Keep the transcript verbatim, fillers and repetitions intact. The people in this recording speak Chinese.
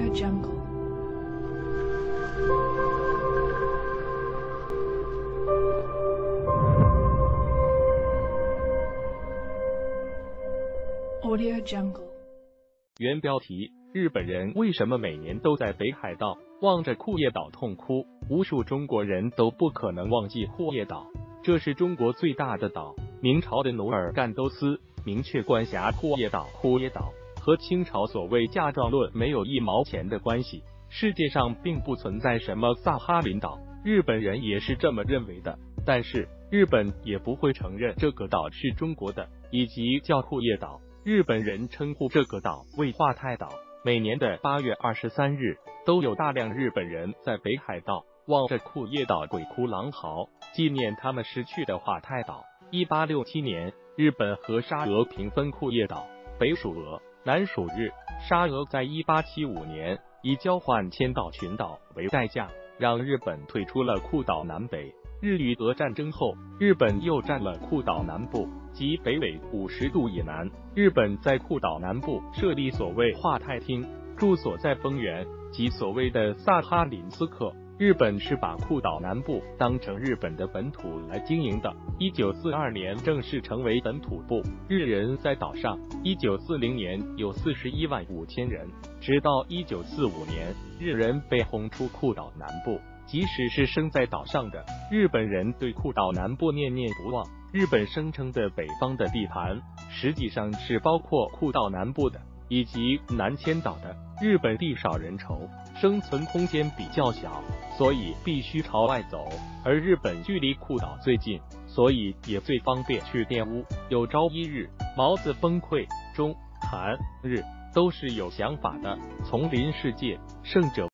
Audio Jungle. Audio Jungle. 原标题：日本人为什么每年都在北海道望着库页岛痛哭？无数中国人都不可能忘记库页岛，这是中国最大的岛。明朝的努尔干都斯明确管辖库页岛，库页岛和清朝所谓嫁妆论没有一毛钱的关系。世界上并不存在什么萨哈林岛，日本人也是这么认为的。但是日本也不会承认这个岛是中国的，以及叫库页岛。日本人称呼这个岛为华太岛。每年的八月二十三日，都有大量日本人在北海道望着库页岛鬼哭狼嚎，纪念他们失去的华太岛。一八六七年，日本和沙俄平分库页岛，北属俄，南属日。沙俄在一八七五年以交换千岛群岛为代价，让日本退出了库岛南北。日与俄战争后，日本又占了库岛南部及北纬五十度以南。日本在库岛南部设立所谓华太厅，住所在丰原及所谓的萨哈林斯克。日本是把库岛南部当成日本的本土来经营的。一九四二年正式成为本土部，日人在岛上。一九四零年有四十一万五千人，直到一九四五年，日人被轰出库岛南部。即使是生在岛上的日本人，对库岛南部念念不忘。日本声称的北方的地盘，实际上是包括库岛南部的以及南千岛的。日本地少人稠，生存空间比较小，所以必须朝外走，而日本距离库岛最近，所以也最方便去玷污。有朝一日毛子崩溃，中韩日都是有想法的。丛林世界，胜者